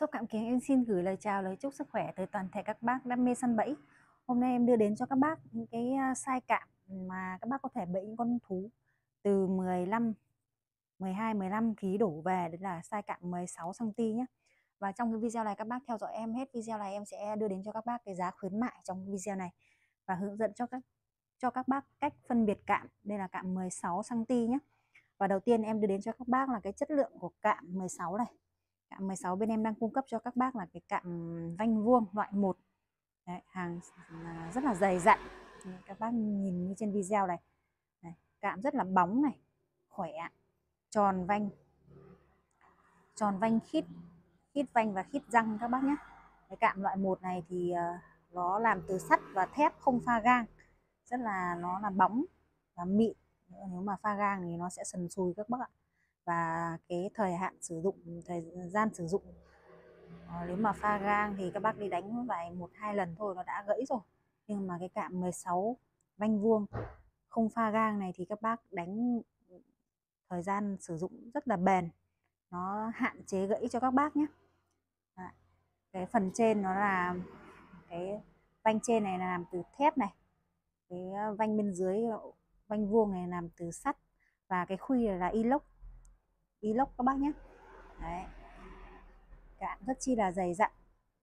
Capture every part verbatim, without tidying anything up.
Shop Cạm Kiếng em xin gửi lời chào, lời chúc sức khỏe tới toàn thể các bác đam mê săn bẫy. Hôm nay em đưa đến cho các bác những cái à, size cạm mà các bác có thể bẫy những con thú từ mười lăm, mười hai, mười lăm ký đổ về, đấy là size cạm mười sáu xăng ti nhé. Và trong cái video này các bác theo dõi em hết video này, em sẽ đưa đến cho các bác cái giá khuyến mại trong video này và hướng dẫn cho các cho các bác cách phân biệt cạm. Đây là cạm mười sáu xăng ti nhé. Và đầu tiên em đưa đến cho các bác là cái chất lượng của cạm mười sáu này. Cạm mười sáu bên em đang cung cấp cho các bác là cái cạm vanh vuông loại một. Đấy, hàng rất là dày dặn. Các bác nhìn như trên video này. Đấy, cạm rất là bóng này, khỏe, tròn vanh, tròn vanh khít, khít vanh và khít răng các bác nhé. Cái cạm loại một này thì nó làm từ sắt và thép, không pha gang, rất là nó là bóng và mịn. Nếu mà pha gang thì nó sẽ sần sùi các bác ạ. Và cái thời hạn sử dụng, thời gian sử dụng, à, nếu mà pha gang thì các bác đi đánh vài một hai lần thôi nó đã gãy rồi. Nhưng mà cái cạm mười sáu vanh vuông không pha gang này thì các bác đánh thời gian sử dụng rất là bền, nó hạn chế gãy cho các bác nhé. À, cái phần trên nó là cái vanh trên này là làm từ thép này, cái vanh bên dưới vanh vuông này làm từ sắt, và cái khuy này là inox, inox các bác nhé. Đấy, cạm rất chi là dày dặn.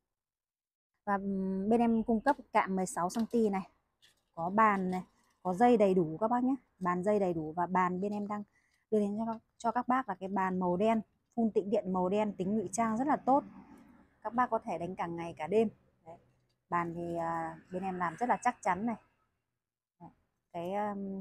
Và bên em cung cấp cạm mười sáu xăng ti này, có bàn này, có dây đầy đủ các bác nhé, bàn dây đầy đủ. Và bàn bên em đang đưa đến cho, cho các bác là cái bàn màu đen, phun tĩnh điện màu đen, tính ngụy trang rất là tốt, các bác có thể đánh cả ngày cả đêm. Đấy, bàn thì à, bên em làm rất là chắc chắn này. Đấy, cái um,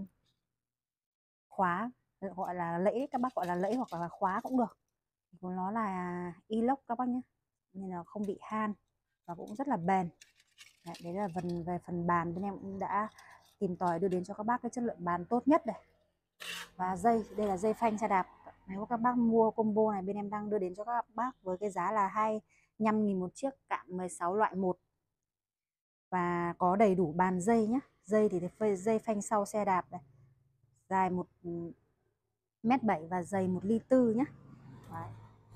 khóa gọi là lẫy, các bác gọi là lẫy hoặc là khóa cũng được, nó là inox các bác nhé, nên là không bị han và cũng rất là bền. Đấy, đấy là phần về phần bàn, bên em cũng đã tìm tòi đưa đến cho các bác cái chất lượng bàn tốt nhất này. Và dây, đây là dây phanh xe đạp. Nếu các bác mua combo này bên em đang đưa đến cho các bác với cái giá là hai mươi lăm nghìn một chiếc, cạm mười sáu loại một, và có đầy đủ bàn dây nhé. Dây thì dây phanh sau xe đạp này, dài một mét bảy và dày một ly tư nhé. Đấy.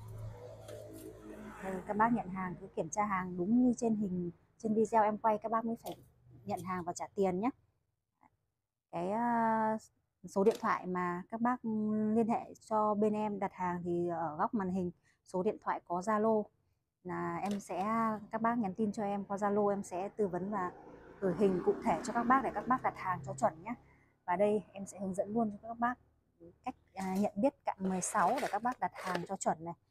Đây, các bác nhận hàng cứ kiểm tra hàng đúng như trên hình trên video em quay, các bác mới phải nhận hàng và trả tiền nhé. Cái số điện thoại mà các bác liên hệ cho bên em đặt hàng thì ở góc màn hình, số điện thoại có Zalo, là em sẽ các bác nhắn tin cho em qua Zalo, em sẽ tư vấn và gửi hình cụ thể cho các bác để các bác đặt hàng cho chuẩn nhé. Và đây em sẽ hướng dẫn luôn cho các bác cách à, nhận biết cạm mười sáu để các bác đặt hàng cho chuẩn này.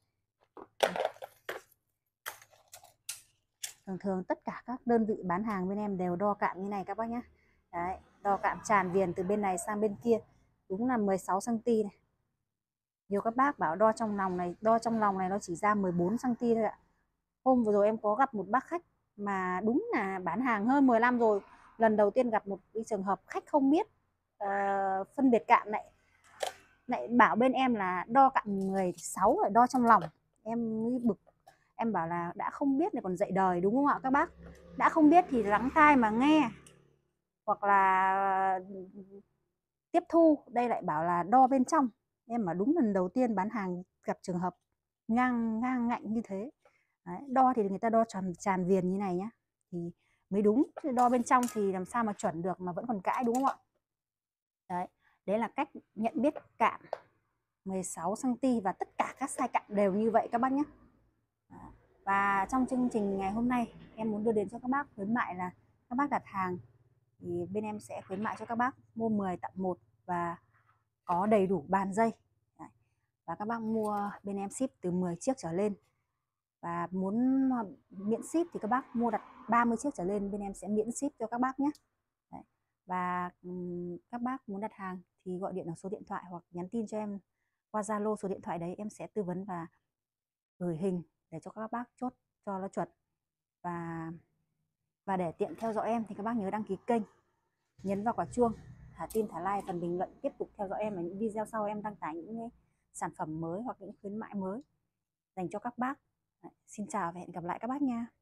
Thường thường tất cả các đơn vị bán hàng bên em đều đo cạm như này các bác nhé. Đấy, đo cạm tràn viền từ bên này sang bên kia, đúng là mười sáu xăng ti này. Nhiều các bác bảo đo trong lòng này, đo trong lòng này nó chỉ ra mười bốn xăng ti thôi ạ. Hôm vừa rồi em có gặp một bác khách mà đúng là bán hàng hơn mười năm rồi, lần đầu tiên gặp một cái trường hợp khách không biết uh, phân biệt cạm này, lại bảo bên em là đo cạm mười sáu rồi đo trong lòng. Em bực, em bảo là đã không biết này còn dạy đời đúng không ạ các bác? Đã không biết thì lắng tai mà nghe, hoặc là tiếp thu. Đây lại bảo là đo bên trong. Em mà đúng lần đầu tiên bán hàng gặp trường hợp ngang ngang ngạnh như thế. Đấy, đo thì người ta đo tràn, tràn viền như này nhá thì mới đúng, đo bên trong thì làm sao mà chuẩn được mà vẫn còn cãi đúng không ạ? Đấy, đấy là cách nhận biết cạm mười sáu xăng ti, và tất cả các size cạm đều như vậy các bác nhé. Và trong chương trình ngày hôm nay em muốn đưa đến cho các bác khuyến mại là các bác đặt hàng thì bên em sẽ khuyến mại cho các bác mua mười tặng một và có đầy đủ bàn dây. Đấy. Và các bác mua bên em ship từ mười chiếc trở lên, và muốn miễn ship thì các bác mua đặt ba mươi chiếc trở lên bên em sẽ miễn ship cho các bác nhé. Đấy. Và các bác muốn đặt hàng thì gọi điện ở số điện thoại hoặc nhắn tin cho em qua Zalo, số điện thoại đấy em sẽ tư vấn và gửi hình để cho các bác chốt cho nó chuẩn. Và và để tiện theo dõi em thì các bác nhớ đăng ký kênh, nhấn vào quả chuông, thả tim thả like, phần bình luận, tiếp tục theo dõi em ở những video sau em đăng tải những sản phẩm mới hoặc những khuyến mại mới dành cho các bác. Đấy, xin chào và hẹn gặp lại các bác nha.